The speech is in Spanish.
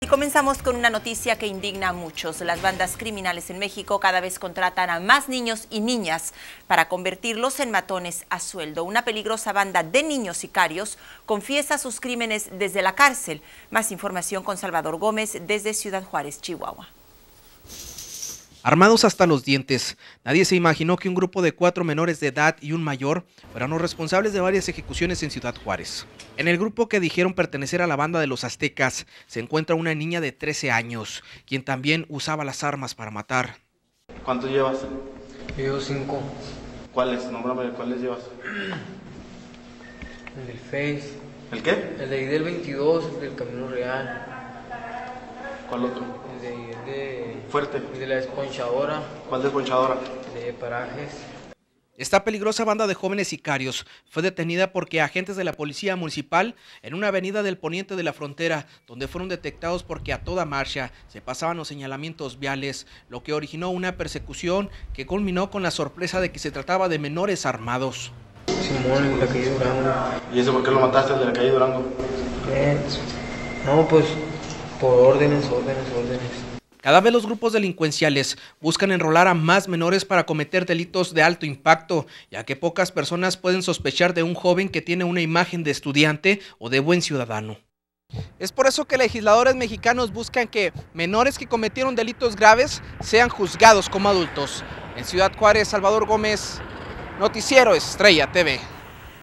comenzamos con una noticia que indigna a muchos. Las bandas criminales en México cada vez contratan a más niños y niñas para convertirlos en matones a sueldo. Una peligrosa banda de niños sicarios confiesa sus crímenes desde la cárcel. Más información con Salvador Gómez desde Ciudad Juárez, Chihuahua. Armados hasta los dientes, nadie se imaginó que un grupo de 4 menores de edad y un mayor fueran los responsables de varias ejecuciones en Ciudad Juárez. En el grupo que dijeron pertenecer a la banda de los Aztecas se encuentra una niña de 13 años, quien también usaba las armas para matar. ¿Cuántos llevas? Llevo 5. ¿Cuáles? Nómbrame, ¿cuáles llevas? El del Face. ¿El qué? El de ahí del 22, el del Camino Real. ¿Cuál otro? El de ahí, el de... Fuerte. El de la desponchadora. ¿Cuál desponchadora? El de Parajes. Esta peligrosa banda de jóvenes sicarios fue detenida porque agentes de la policía municipal en una avenida del poniente de la frontera, donde fueron detectados porque a toda marcha se pasaban los señalamientos viales, lo que originó una persecución que culminó con la sorpresa de que se trataba de menores armados. Simón, el de la calle Durango. ¿Y eso por qué lo mataste, el de la calle Durango? No, pues por órdenes. Cada vez los grupos delincuenciales buscan enrolar a más menores para cometer delitos de alto impacto, ya que pocas personas pueden sospechar de un joven que tiene una imagen de estudiante o de buen ciudadano. Es por eso que legisladores mexicanos buscan que menores que cometieron delitos graves sean juzgados como adultos. En Ciudad Juárez, Salvador Gómez, Noticiero Estrella TV.